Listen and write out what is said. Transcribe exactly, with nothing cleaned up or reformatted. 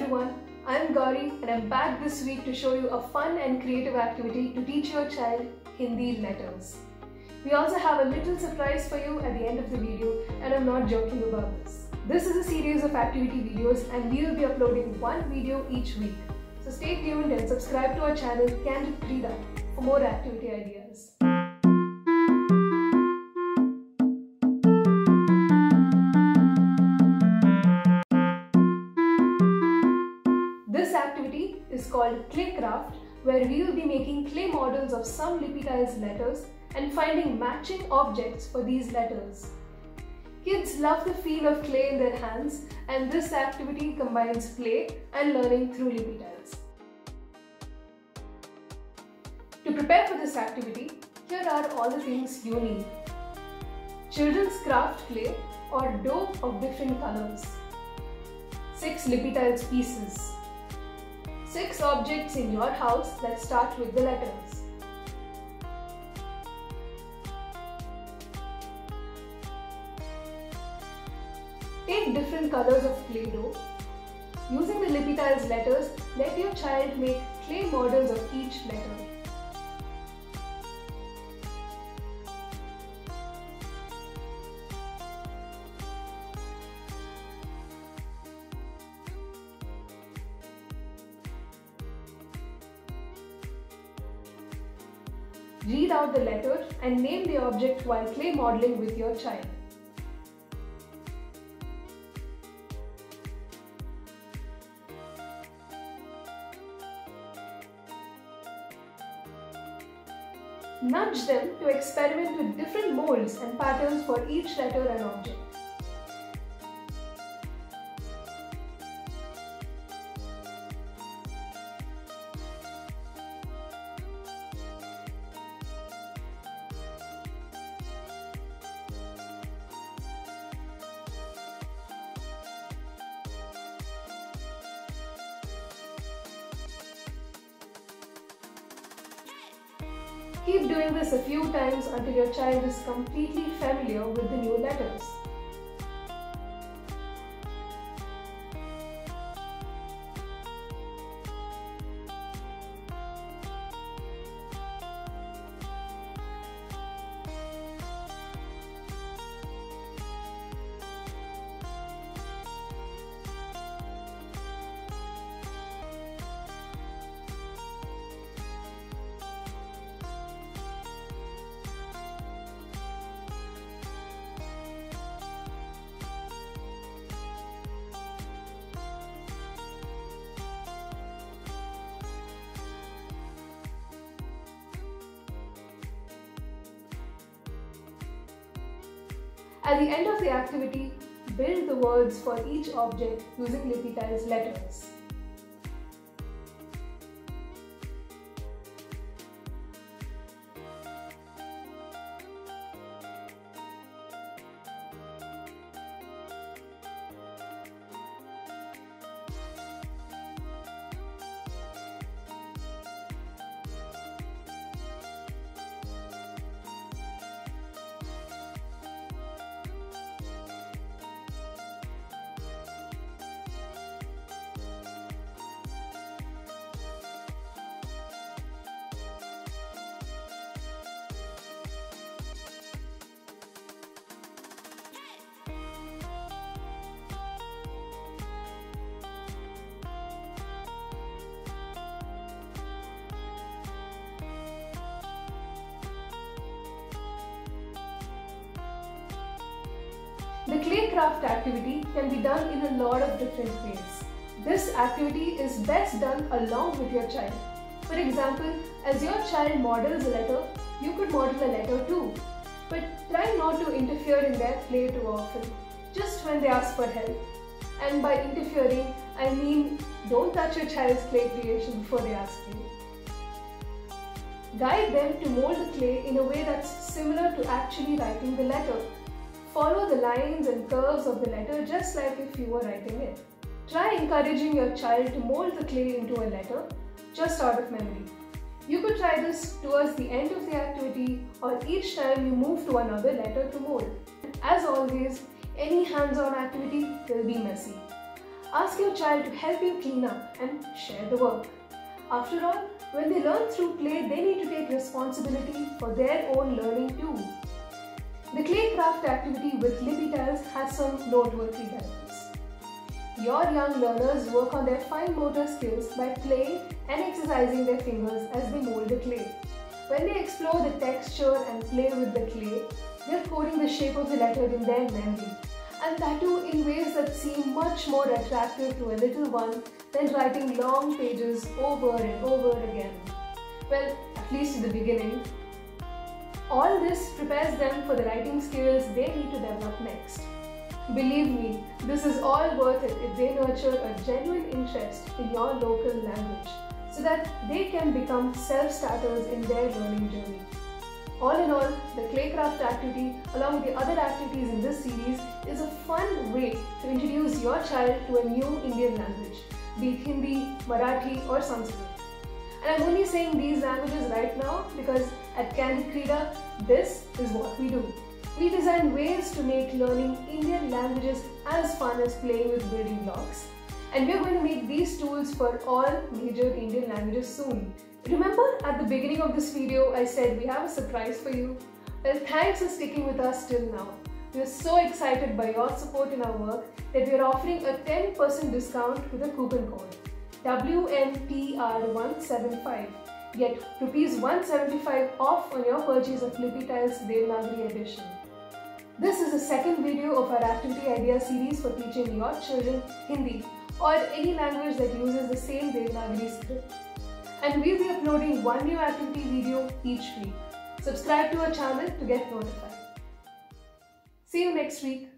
everyone, I am Gauri and I am back this week to show you a fun and creative activity to teach your child Hindi letters. We also have a little surprise for you at the end of the video, and I'm not joking about this. This is a series of activity videos and we will be uploading one video each week. So stay tuned and subscribe to our channel Candid Creeda for more activity ideas. This activity is called Clay Craft, where we will be making clay models of some lippitized letters and finding matching objects for these letters. Kids love the feel of clay in their hands, and this activity combines play and learning through lippitiles. To prepare for this activity, here are all the things you need. Children's craft clay or dough of different colors. Six lippitized pieces. Six objects in your house that start with the letters. Take different colors of clay dough. Using the lippitized letters, let your child make clay models of each letter. Read out the letter and name the object while clay modeling with your child. Nudge them to experiment with different molds and patterns for each letter and object. Keep doing this a few times until your child is completely familiar with the new letters. At the end of the activity, build the words for each object using lippitized letters. The clay craft activity can be done in a lot of different ways. This activity is best done along with your child. For example, as your child models a letter, you could model a letter too. But try not to interfere in their play too often, just when they ask for help. And by interfering, I mean don't touch your child's clay creation before they ask you. Guide them to mold the clay in a way that's similar to actually writing the letter. Follow the lines and curves of the letter just like if you were writing it. Try encouraging your child to mold the clay into a letter just out of memory. You could try this towards the end of the activity or each time you move to another letter to mold. As always, any hands-on activity will be messy. Ask your child to help you clean up and share the work. After all, when they learn through play, they need to take responsibility for their own learning too. The clay craft activity with Lippy Tiles has some noteworthy benefits. Your young learners work on their fine motor skills by playing and exercising their fingers as they mold the clay. When they explore the texture and play with the clay, they are coding the shape of the letter in their memory, and that too in ways that seem much more attractive to a little one than writing long pages over and over again. Well, at least in the beginning. All this prepares them for the writing skills they need to develop next. Believe me, this is all worth it if they nurture a genuine interest in your local language so that they can become self-starters in their learning journey. All in all, the clay craft activity, along with the other activities in this series, is a fun way to introduce your child to a new Indian language, be it Hindi, Marathi or Sanskrit. And I'm only saying these languages right now because at Candid Creeda, this is what we do. We design ways to make learning Indian languages as fun as playing with building blocks. And we're going to make these tools for all major Indian languages soon. Remember at the beginning of this video, I said we have a surprise for you? Well, thanks for sticking with us till now. We are so excited by your support in our work that we are offering a ten percent discount with a coupon code W N T R one seven five. Get rupees one seventy-five off on your purchase of Lippy Tiles Devanagari edition. This is the second video of our Activity Idea series for teaching your children Hindi or any language that uses the same Devanagari script. And we'll be uploading one new activity video each week. Subscribe to our channel to get notified. See you next week.